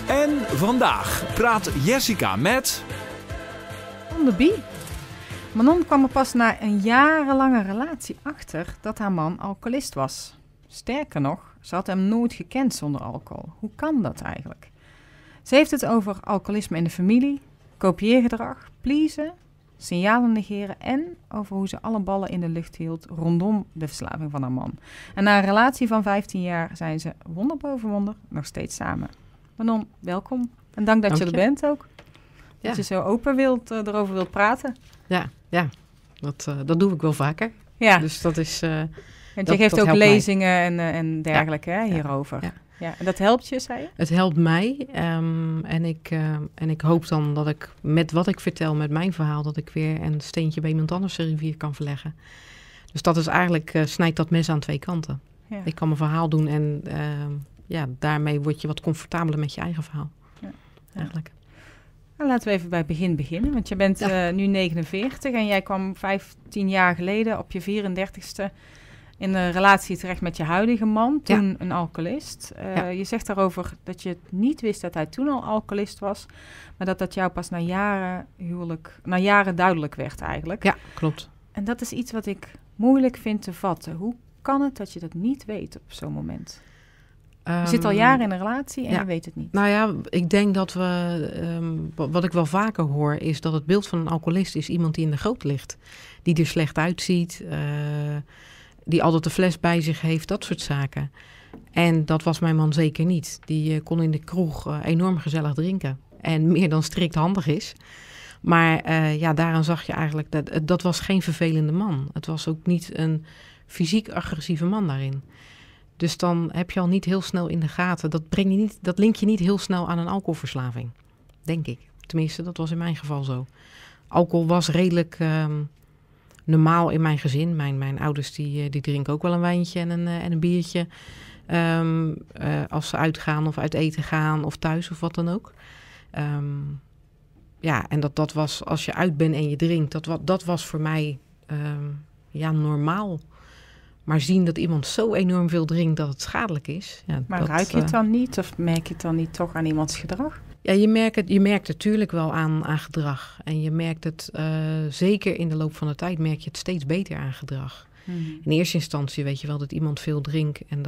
En vandaag praat Jessica met... On the Bee. Manon kwam er pas na een jarenlange relatie achter dat haar man alcoholist was. Sterker nog, ze had hem nooit gekend zonder alcohol. Hoe kan dat eigenlijk? Ze heeft het over alcoholisme in de familie, kopieergedrag, pleasen, signalen negeren en over hoe ze alle ballen in de lucht hield rondom de verslaving van haar man. En na een relatie van 15 jaar zijn ze wonder boven wonder nog steeds samen. Manon, welkom. En dank dat je er bent ook. Dat je zo open erover wilt praten. Ja. Dat doe ik wel vaker. Ja. Dus dat is... Want je geeft ook lezingen en dergelijke hierover. Ja. En dat helpt je, zei je? Het helpt mij. En ik hoop dan dat ik met wat ik vertel, met mijn verhaal, dat ik weer een steentje bij iemand anders de rivier kan verleggen. Dus dat is eigenlijk, snijdt dat mes aan twee kanten. Ja. Ik kan mijn verhaal doen en daarmee word je wat comfortabeler met je eigen verhaal. Ja. Eigenlijk. Nou, laten we even bij het begin beginnen. Want je bent nu 49 en jij kwam 15 jaar geleden op je 34ste in een relatie terecht met je huidige man. Toen een alcoholist. Je zegt daarover dat je het niet wist dat hij toen al alcoholist was. Maar dat jou pas na jaren duidelijk werd eigenlijk. Ja, klopt. En dat is iets wat ik moeilijk vind te vatten. Hoe kan het dat je dat niet weet op zo'n moment? Je zit al jaren in een relatie en je weet het niet. Nou ja, ik denk dat wat ik wel vaker hoor, is dat het beeld van een alcoholist is iemand die in de goot ligt. Die er slecht uitziet, die altijd de fles bij zich heeft, dat soort zaken. En dat was mijn man zeker niet. Die kon in de kroeg enorm gezellig drinken. En meer dan strikt handig is. Maar daaraan zag je eigenlijk, dat was geen vervelende man. Het was ook niet een fysiek agressieve man daarin. Dus dan heb je al niet heel snel in de gaten. Dat link je niet heel snel aan een alcoholverslaving. Denk ik. Tenminste, dat was in mijn geval zo. Alcohol was redelijk normaal in mijn gezin. Mijn ouders die drinken ook wel een wijntje en een biertje. Als ze uitgaan of uit eten gaan of thuis of wat dan ook. En dat was, als je uit bent en je drinkt, dat was voor mij normaal. Maar zien dat iemand zo enorm veel drinkt dat het schadelijk is. Ja, maar ruik je het dan niet of merk je het dan niet toch aan iemands gedrag? Ja, je merkt het natuurlijk wel aan gedrag. En je merkt het, zeker in de loop van de tijd, merk je het steeds beter aan gedrag. Mm-hmm. In eerste instantie weet je wel dat iemand veel drinkt. En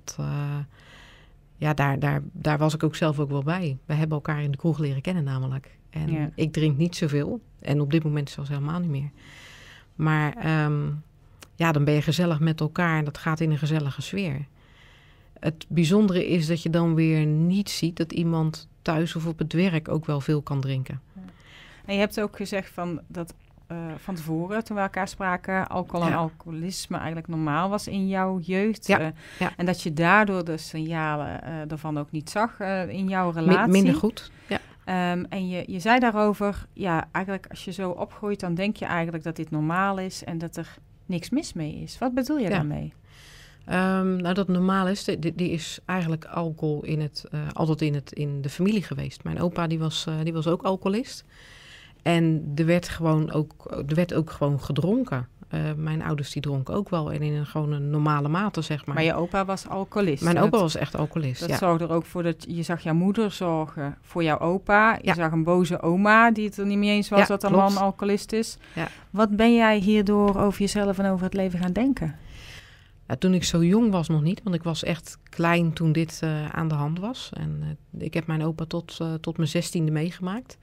daar was ik ook zelf ook wel bij. We hebben elkaar in de kroeg leren kennen namelijk. En ik drink niet zoveel. En op dit moment zelfs helemaal niet meer. Maar... dan ben je gezellig met elkaar en dat gaat in een gezellige sfeer. Het bijzondere is dat je dan weer niet ziet dat iemand thuis of op het werk ook wel veel kan drinken. En je hebt ook gezegd van tevoren, toen we elkaar spraken, alcohol en alcoholisme eigenlijk normaal was in jouw jeugd. En dat je daardoor de signalen ervan ook niet zag in jouw relatie. Minder goed, ja. En je zei daarover, eigenlijk als je zo opgroeit, dan denk je eigenlijk dat dit normaal is en dat er niks mis mee is. Wat bedoel je daarmee? Dat normaal is, die is eigenlijk alcohol altijd in de familie geweest. Mijn opa die was ook alcoholist. En er werd ook gewoon gedronken. Mijn ouders die dronken ook wel en in gewoon een normale mate, zeg maar. Maar je opa was alcoholist? Mijn opa was echt alcoholist, Dat zorgde er ook voor dat je zag jouw moeder zorgen voor jouw opa. Je zag een boze oma die het er niet mee eens was dat een man alcoholist is. Ja. Wat ben jij hierdoor over jezelf en over het leven gaan denken? Ja, toen ik zo jong was nog niet, want ik was echt klein toen dit aan de hand was. En ik heb mijn opa tot mijn 16e meegemaakt.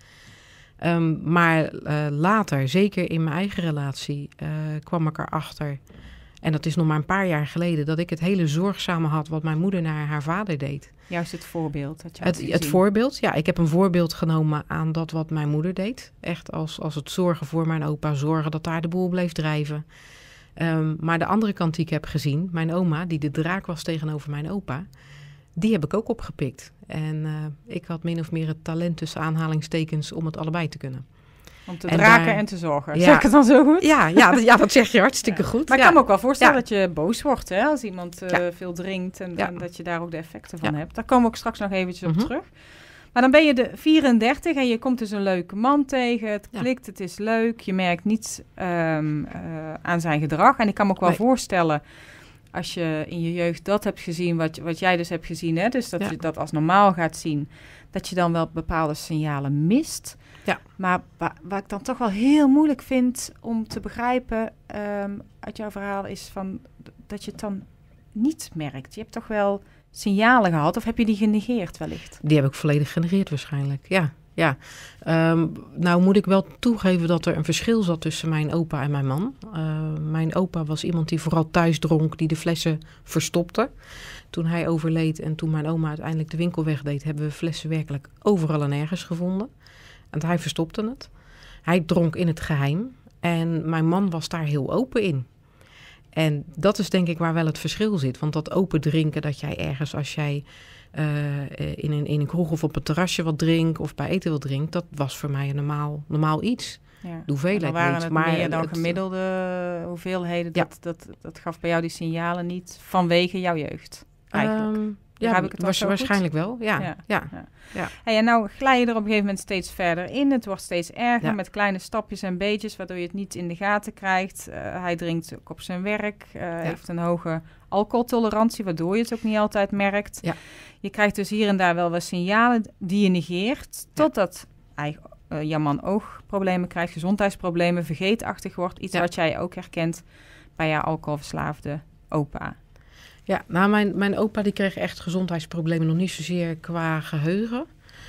Maar later, zeker in mijn eigen relatie, kwam ik erachter, en dat is nog maar een paar jaar geleden, dat ik het hele zorgzame had wat mijn moeder naar haar vader deed. Juist het voorbeeld. Het voorbeeld, ja. Ik heb een voorbeeld genomen aan dat wat mijn moeder deed. Echt als het zorgen voor mijn opa, zorgen dat daar de boel bleef drijven. Maar de andere kant die ik heb gezien, mijn oma, die de draak was tegenover mijn opa, die heb ik ook opgepikt. En ik had min of meer het talent tussen aanhalingstekens om het allebei te kunnen. Om te draken en te zorgen. Zeg ik het dan zo goed? Ja, dat zeg je hartstikke goed. Maar ik kan me ook wel voorstellen dat je boos wordt, hè, als iemand veel drinkt en dat je daar ook de effecten van hebt. Daar komen we ook straks nog eventjes op terug. Maar dan ben je de 34 en je komt dus een leuke man tegen. Het klikt, het is leuk. Je merkt niets aan zijn gedrag. En ik kan me ook wel voorstellen als je in je jeugd dat hebt gezien, wat jij dus hebt gezien, hè? Dus dat Ja. je dat als normaal gaat zien, dat je dan wel bepaalde signalen mist. Ja. Maar waar ik dan toch wel heel moeilijk vind om te begrijpen uit jouw verhaal is van dat je het dan niet merkt. Je hebt toch wel signalen gehad of heb je die genegeerd wellicht? Die heb ik volledig genegeerd waarschijnlijk, ja. Nou moet ik wel toegeven dat er een verschil zat tussen mijn opa en mijn man. Mijn opa was iemand die vooral thuis dronk, die de flessen verstopte. Toen hij overleed en toen mijn oma uiteindelijk de winkel wegdeed, hebben we flessen werkelijk overal en ergens gevonden. En hij verstopte het. Hij dronk in het geheim en mijn man was daar heel open in. En dat is denk ik waar wel het verschil zit. Want dat open drinken, dat jij ergens als jij in een kroeg of op een terrasje wat drinkt of bij eten wil drinken, dat was voor mij een normaal iets. Ja. De hoeveelheid Dan waren niet, het maar meer dan het- gemiddelde hoeveelheden. Ja. Dat gaf bij jou die signalen niet vanwege jouw jeugd eigenlijk. Begrijp ik het dan zo goed? waarschijnlijk wel, ja. Hey, en nou glij je er op een gegeven moment steeds verder in. Het wordt steeds erger Ja. met kleine stapjes en beetjes, waardoor je het niet in de gaten krijgt. Hij drinkt ook op zijn werk, heeft een hoge alcoholtolerantie, waardoor je het ook niet altijd merkt. Ja. Je krijgt dus hier en daar wel wat signalen die je negeert, totdat jouw man oogproblemen krijgt, gezondheidsproblemen, vergeetachtig wordt. Iets wat jij ook herkent bij jouw alcoholverslaafde opa. Ja, nou mijn opa die kreeg echt gezondheidsproblemen, nog niet zozeer qua geheugen.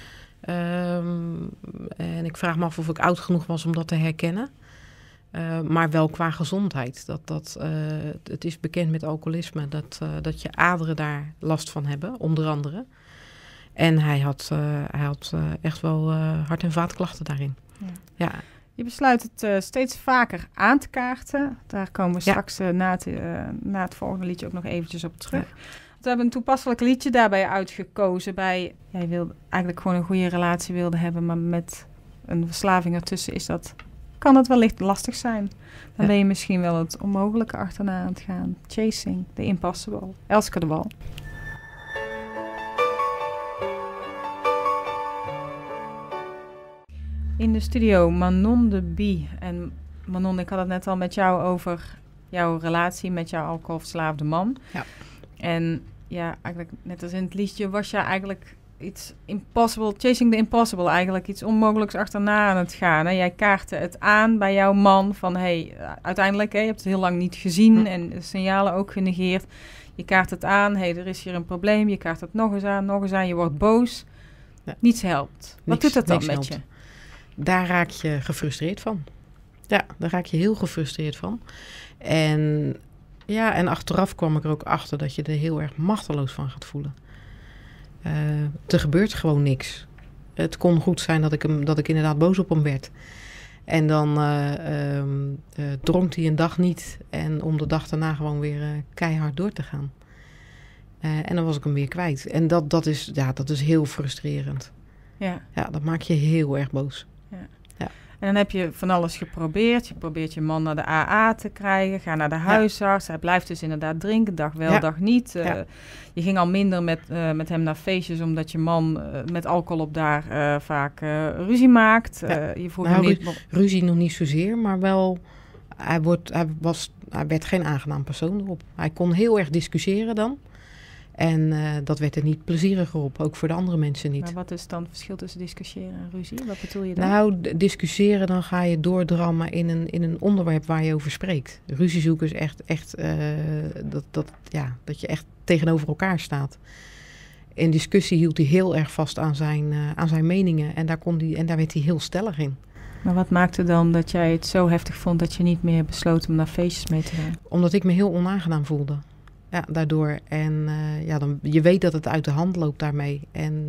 En ik vraag me af of ik oud genoeg was om dat te herkennen. Maar wel qua gezondheid. Het is bekend met alcoholisme dat je aderen daar last van hebben, onder andere. En hij had echt wel hart- en vaatklachten daarin. Ja. Je besluit het steeds vaker aan te kaarten. Daar komen we straks na het volgende liedje ook nog eventjes op terug. Ja. We hebben een toepasselijk liedje daarbij uitgekozen. Jij wilde eigenlijk gewoon een goede relatie wilde hebben, maar met een verslaving ertussen kan dat wellicht lastig zijn. Dan ben je misschien wel het onmogelijke achterna aan het gaan. Chasing the impossible. Elske de Wal. In de studio Manon de Bie. En Manon, ik had het net al met jou over jouw relatie met jouw alcoholverslaafde man. Ja. En ja, eigenlijk net als in het liedje was je eigenlijk iets impossible, chasing the impossible, eigenlijk iets onmogelijks achterna aan het gaan. Hè? Jij kaartte het aan bij jouw man van, uiteindelijk, je hebt het heel lang niet gezien en de signalen ook genegeerd. Je kaart het aan, er is hier een probleem, je kaart het nog eens aan, je wordt boos. Ja. Niets helpt. Wat doet dat dan met je? Daar raak je gefrustreerd van. Ja, daar raak je heel gefrustreerd van. En achteraf kwam ik er ook achter dat je er heel erg machteloos van gaat voelen. Er gebeurt gewoon niks. Het kon goed zijn dat ik inderdaad boos op hem werd. En dan dronk hij een dag niet. En om de dag daarna gewoon weer keihard door te gaan. En dan was ik hem weer kwijt. En dat is heel frustrerend. Ja, dat maakt je heel erg boos. Ja. En dan heb je van alles geprobeerd. Je probeert je man naar de AA te krijgen. Ga naar de huisarts. Hij blijft dus inderdaad drinken. Dag wel, dag niet. Je ging al minder met hem naar feestjes, omdat je man met alcohol op daar vaak ruzie maakt. Je vroeg hem niet... Ruzie nog niet zozeer, maar wel... Hij werd geen aangenaam persoon erop. Hij kon heel erg discussiëren dan. En dat werd er niet plezieriger op, ook voor de andere mensen niet. Maar wat is dan het verschil tussen discussiëren en ruzie? Wat bedoel je dan? Nou, discussiëren, dan ga je doordrammen in een onderwerp waar je over spreekt. Ruzie zoeken is echt dat je echt tegenover elkaar staat. In discussie hield hij heel erg vast aan zijn meningen en daar werd hij heel stellig in. Maar wat maakte dan dat jij het zo heftig vond dat je niet meer besloot om naar feestjes mee te gaan? Omdat ik me heel onaangenaam voelde. Ja, daardoor. En je weet dat het uit de hand loopt daarmee. En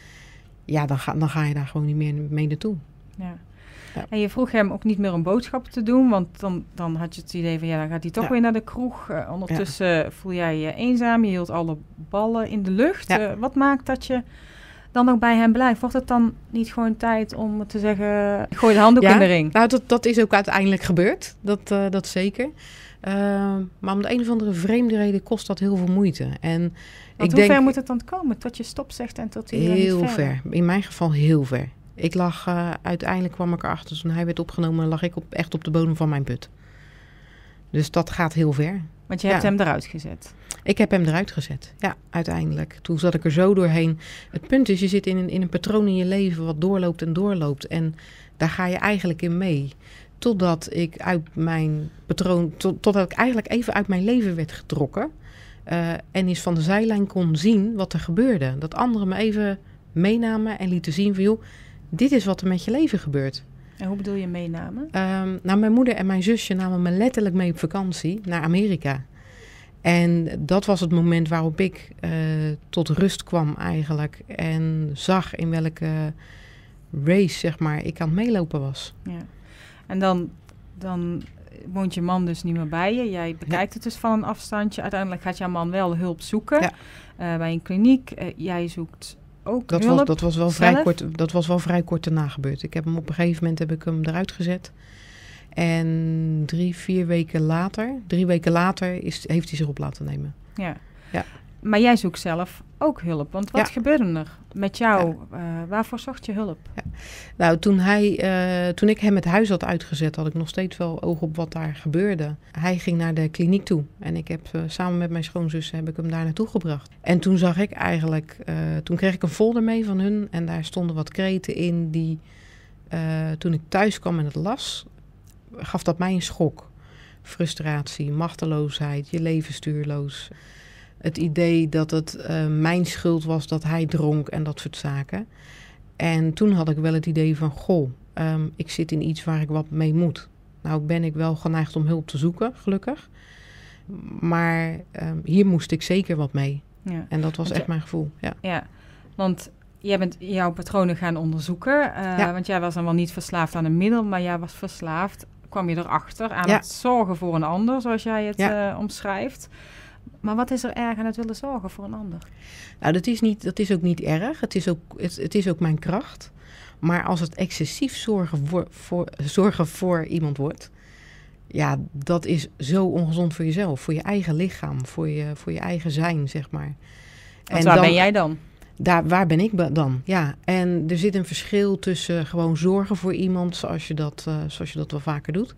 dan ga je daar gewoon niet meer mee naartoe. Ja. En je vroeg hem ook niet meer een boodschap te doen. Want dan had je het idee van, dan gaat hij toch weer naar de kroeg. Ondertussen voel jij je eenzaam. Je hield alle ballen in de lucht. Ja. Wat maakt dat je dan nog bij hem blijft? Wordt het dan niet gewoon tijd om te zeggen, gooi de handdoek in de ring? Nou, dat is ook uiteindelijk gebeurd. Dat zeker. Maar om de een of andere vreemde reden kost dat heel veel moeite. En hoe ver moet het dan komen? Tot je stop zegt en tot hij heel niet ver. In mijn geval heel ver. Ik lag, uiteindelijk kwam ik erachter, toen hij werd opgenomen, lag ik echt op de bodem van mijn put. Dus dat gaat heel ver. Want je hebt hem eruit gezet. Ik heb hem eruit gezet, ja, uiteindelijk. Toen zat ik er zo doorheen. Het punt is, je zit in een patroon in je leven wat doorloopt en doorloopt. En daar ga je eigenlijk in mee. Totdat ik uit mijn patroon, totdat ik eigenlijk even uit mijn leven werd getrokken. En eens van de zijlijn kon zien wat er gebeurde. Dat anderen me even meenamen en lieten zien van, joh, dit is wat er met je leven gebeurt. En hoe bedoel je meenamen? Mijn moeder en mijn zusje namen me letterlijk mee op vakantie naar Amerika. En dat was het moment waarop ik tot rust kwam eigenlijk. En zag in welke race, zeg maar, ik aan het meelopen was. Ja. En dan woont je man dus niet meer bij je. Jij bekijkt het dus van een afstandje. Uiteindelijk gaat jouw man wel hulp zoeken bij een kliniek. Jij zoekt ook hulp. Dat was wel vrij kort daarna gebeurd. Ik heb hem op een gegeven moment eruit gezet. En 3 weken later heeft hij zich op laten nemen. Ja. Maar jij zoekt zelf ook hulp. Want wat gebeurde er met jou? Waarvoor zocht je hulp? Ja. Nou, toen ik hem het huis had uitgezet, had ik nog steeds wel oog op wat daar gebeurde. Hij ging naar de kliniek toe. En ik heb samen met mijn schoonzus heb ik hem daar naartoe gebracht. En toen zag ik eigenlijk, toen kreeg ik een folder mee van hun. En daar stonden wat kreten in die, toen ik thuis kwam en het las, gaf dat mij een schok. Frustratie, machteloosheid, je leven stuurloos. Het idee dat het mijn schuld was dat hij dronk en dat soort zaken. En toen had ik wel het idee van, ik zit in iets waar ik wat mee moet. Nou ben ik wel geneigd om hulp te zoeken, gelukkig. Maar hier moest ik zeker wat mee. Ja. En dat was echt mijn gevoel. Ja, want jij bent jouw patronen gaan onderzoeken. Want jij was dan wel niet verslaafd aan een middel, maar jij was verslaafd, kwam je erachter, aan het zorgen voor een ander, zoals jij het omschrijft. Maar wat is er erg aan het willen zorgen voor een ander? Nou, dat is ook niet erg. Het is ook mijn kracht. Maar als het excessief zorgen voor iemand wordt, ja, dat is zo ongezond voor jezelf, voor je eigen lichaam, voor je eigen zijn, zeg maar. En waar ben jij dan? Waar ben ik dan? Ja, en er zit een verschil tussen gewoon zorgen voor iemand, zoals je dat wel vaker doet,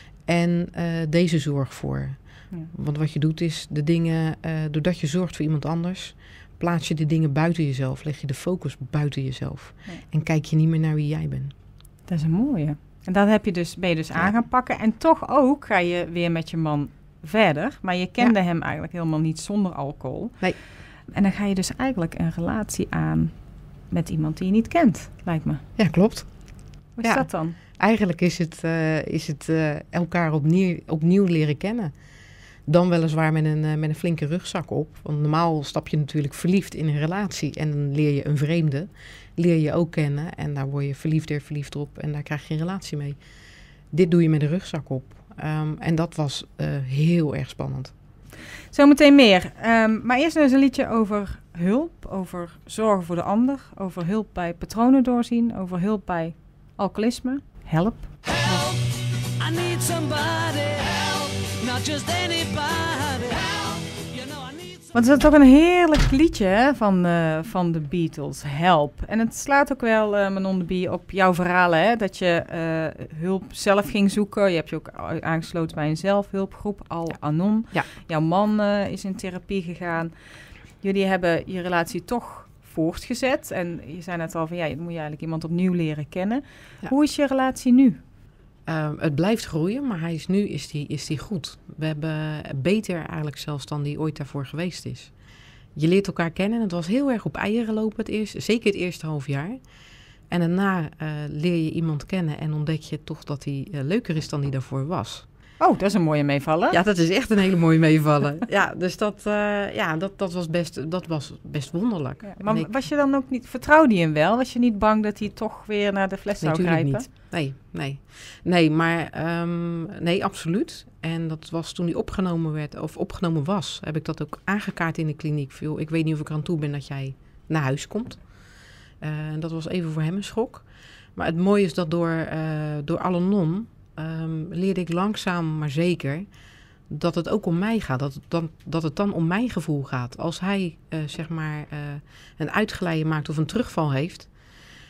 en deze zorg voor. Ja. Want wat je doet is de dingen, doordat je zorgt voor iemand anders, plaats je de dingen buiten jezelf, leg je de focus buiten jezelf. Ja. En kijk je niet meer naar wie jij bent. Dat is een mooie. En dat ben je dus aan gaan pakken. En toch ook ga je weer met je man verder. Maar je kende hem eigenlijk helemaal niet zonder alcohol. Nee. En dan ga je dus eigenlijk een relatie aan met iemand die je niet kent, lijkt me. Ja, klopt. Hoe is dat dan? Eigenlijk is het elkaar opnieuw leren kennen. Dan weliswaar met een flinke rugzak op. Want normaal stap je natuurlijk verliefd in een relatie. En dan leer je een vreemde. Leer je ook kennen. En daar word je verliefd op. En daar krijg je een relatie mee. Dit doe je met een rugzak op. En dat was heel erg spannend. Zometeen meer. Maar eerst eens een liedje over hulp. Over zorgen voor de ander. Over hulp bij patronen doorzien. Over hulp bij alcoholisme. Help. Help, I need somebody. Help, not just anybody. Help, you know I need somebody. Want het is toch een heerlijk liedje hè, van de Beatles, Help. En het slaat ook wel, Manon de Bie, op jouw verhalen. Hè, dat je hulp zelf ging zoeken. Je hebt je ook aangesloten bij een zelfhulpgroep, Al-Anon. Ja. Jouw man is in therapie gegaan. Jullie hebben je relatie toch voortgezet. En je zei net al van, ja, je moet je eigenlijk iemand opnieuw leren kennen. Ja. Hoe is je relatie nu? Het blijft groeien, maar nu is die goed. We hebben beter eigenlijk zelfs dan die ooit daarvoor geweest is. Je leert elkaar kennen. Het was heel erg op eieren lopen zeker het eerste half jaar. En daarna leer je iemand kennen en ontdek je toch dat hij leuker is dan hij daarvoor was. Oh, dat is een mooie meevallen. Ja, dat is echt een hele mooie meevallen. Ja, dus dat was best wonderlijk. Ja, maar was je dan ook niet, vertrouwde je hem wel? Was je niet bang dat hij toch weer naar de fles zou grijpen? Niet. Nee, maar nee, absoluut. En dat was toen hij opgenomen was, heb ik dat ook aangekaart in de kliniek. Ik weet niet of ik eraan toe ben dat jij naar huis komt. Dat was even voor hem een schok. Maar het mooie is dat door Al-Anon leerde ik langzaam maar zeker dat het ook om mij gaat. Dat het dan om mijn gevoel gaat. Als hij een uitglijden maakt of een terugval heeft,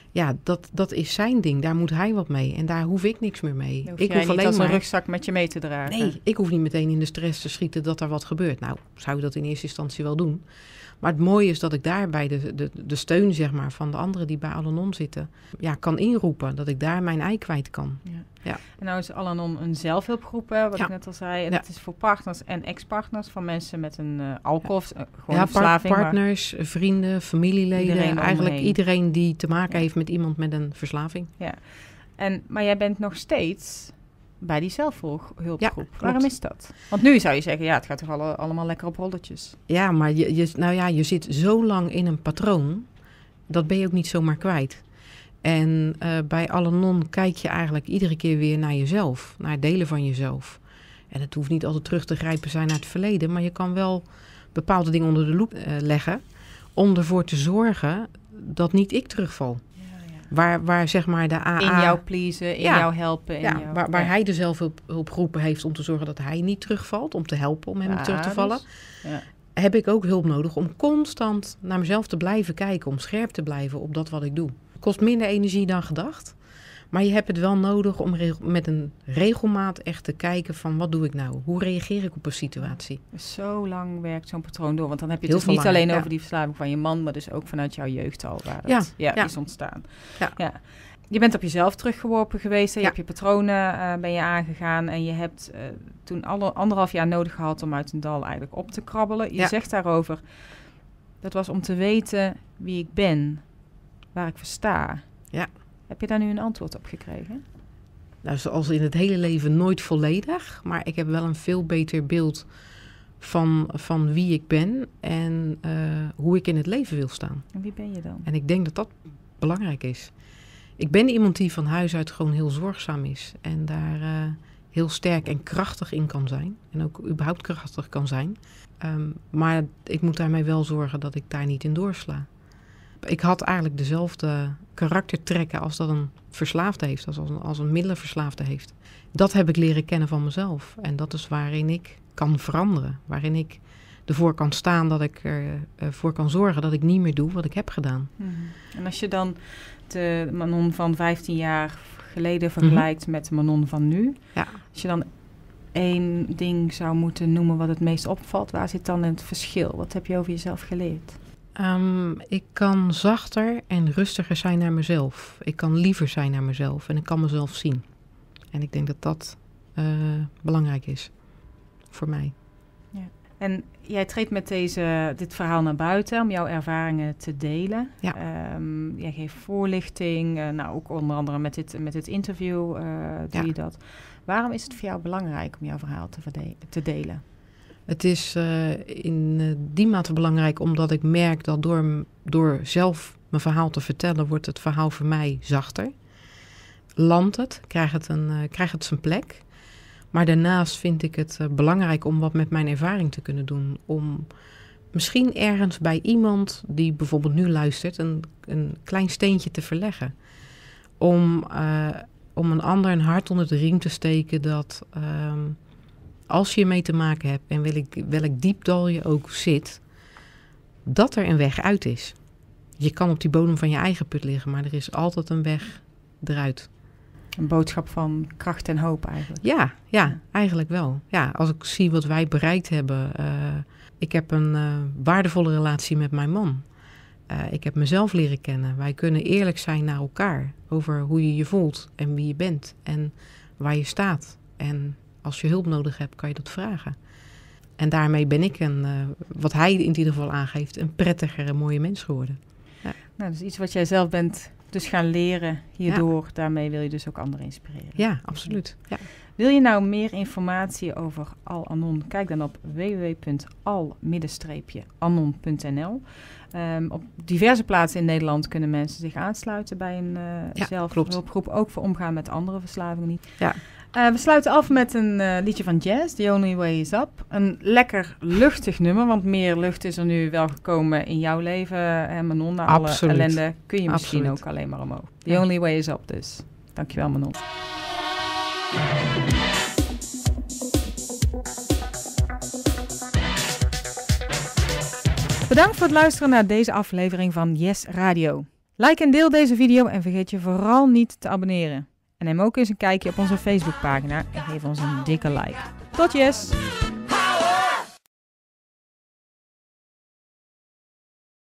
Ja, dat is zijn ding. Daar moet hij wat mee. En daar hoef ik niks meer mee. Dan hoef Ik jij hoef niet alleen als maar een rugzak met je mee te dragen. Nee, ik hoef niet meteen in de stress te schieten dat er wat gebeurt. Nou, zou je dat in eerste instantie wel doen. Maar het mooie is dat ik daarbij de steun zeg maar, van de anderen die bij Al-Anon zitten, kan inroepen. Dat ik daar mijn ei kwijt kan. Ja. En nou is Al-Anon een zelfhulpgroep, hè, wat ik net al zei. En het is voor partners en ex-partners van mensen met een alcohol, gewoon een verslaving. Partners, vrienden, familieleden. Eigenlijk iedereen die te maken heeft met iemand met een verslaving. Ja. Maar jij bent nog steeds bij die zelfhulpgroep. Ja, waarom is dat? Want nu zou je zeggen, het gaat toch allemaal lekker op rolletjes. Ja, maar je zit zo lang in een patroon, dat ben je ook niet zomaar kwijt. En bij Al-Anon kijk je eigenlijk iedere keer weer naar jezelf, naar delen van jezelf. En het hoeft niet altijd terug te grijpen zijn naar het verleden, maar je kan wel bepaalde dingen onder de loep leggen om ervoor te zorgen dat niet ik terugval. Waar zeg maar de AA... In jou pleasen, in jou helpen. Waar hij de zelfhulpgroepen heeft om te zorgen dat hij niet terugvalt. Om te helpen om hem niet terug te vallen. Dus, heb ik ook hulp nodig om constant naar mezelf te blijven kijken. Om scherp te blijven op dat wat ik doe. Het kost minder energie dan gedacht. Maar je hebt het wel nodig om met een regelmaat echt te kijken van wat doe ik nou? Hoe reageer ik op een situatie? Zo lang werkt zo'n patroon door. Want dan heb je het dus niet alleen over die verslaving van je man, maar dus ook vanuit jouw jeugd al waar het is ontstaan. Ja. Je bent op jezelf teruggeworpen geweest. Je hebt je patronen ben je aangegaan. En je hebt toen 1,5 jaar nodig gehad om uit een dal eigenlijk op te krabbelen. Je zegt daarover, dat was om te weten wie ik ben, waar ik voor sta. Ja. Heb je daar nu een antwoord op gekregen? Nou, zoals in het hele leven nooit volledig. Maar ik heb wel een veel beter beeld van wie ik ben en hoe ik in het leven wil staan. En wie ben je dan? En ik denk dat dat belangrijk is. Ik ben iemand die van huis uit gewoon heel zorgzaam is. En daar heel sterk en krachtig in kan zijn. En ook überhaupt krachtig kan zijn. Maar ik moet daarmee wel zorgen dat ik daar niet in doorsla. Ik had eigenlijk dezelfde karaktertrekken als dat een verslaafde heeft. Als een middelenverslaafde heeft. Dat heb ik leren kennen van mezelf. En dat is waarin ik kan veranderen. Waarin ik ervoor kan staan dat ik ervoor kan zorgen dat ik niet meer doe wat ik heb gedaan. Mm-hmm. En als je dan de Manon van 15 jaar geleden vergelijkt met de Manon van nu. Ja. Als je dan 1 ding zou moeten noemen wat het meest opvalt, waar zit dan het verschil? Wat heb je over jezelf geleerd? Ik kan zachter en rustiger zijn naar mezelf. Ik kan liever zijn naar mezelf en ik kan mezelf zien. En ik denk dat dat belangrijk is voor mij. Ja. En jij treedt met dit verhaal naar buiten om jouw ervaringen te delen. Ja. Jij geeft voorlichting, ook onder andere met dit interview doe je dat. Waarom is het voor jou belangrijk om jouw verhaal te delen? Het is in die mate belangrijk omdat ik merk dat door zelf mijn verhaal te vertellen, wordt het verhaal voor mij zachter. Landt het, krijgt het zijn plek. Maar daarnaast vind ik het belangrijk om wat met mijn ervaring te kunnen doen. Om misschien ergens bij iemand die bijvoorbeeld nu luistert een klein steentje te verleggen. Om een ander een hart onder de riem te steken dat als je mee te maken hebt en welk diepdal je ook zit, dat er een weg uit is. Je kan op die bodem van je eigen put liggen, maar er is altijd een weg eruit. Een boodschap van kracht en hoop eigenlijk. Ja, eigenlijk wel. Ja, als ik zie wat wij bereikt hebben. Ik heb een waardevolle relatie met mijn man. Ik heb mezelf leren kennen. Wij kunnen eerlijk zijn naar elkaar over hoe je je voelt en wie je bent en waar je staat. En als je hulp nodig hebt, kan je dat vragen. En daarmee ben ik wat hij in ieder geval aangeeft, een prettiger en mooie mens geworden. Ja. Nou, dat is iets wat jij zelf bent dus gaan leren hierdoor. Ja. Daarmee wil je dus ook anderen inspireren. Ja, absoluut. Ja. Wil je nou meer informatie over Al-Anon? Kijk dan op www.al-anon.nl. Op diverse plaatsen in Nederland kunnen mensen zich aansluiten bij een zelfhulpgroep. Ook voor omgaan met andere verslavingen. Ja. We sluiten af met een liedje van Jazz, The Only Way Is Up. Een lekker luchtig nummer, want meer lucht is er nu wel gekomen in jouw leven. Manon, na alle ellende kun je misschien ook alleen maar omhoog. The Only Way Is Up dus. Dankjewel, Manon. Bedankt voor het luisteren naar deze aflevering van Yes Radio. Like en deel deze video en vergeet je vooral niet te abonneren. En neem ook eens een kijkje op onze Facebookpagina en geef ons een dikke like. Tot yes!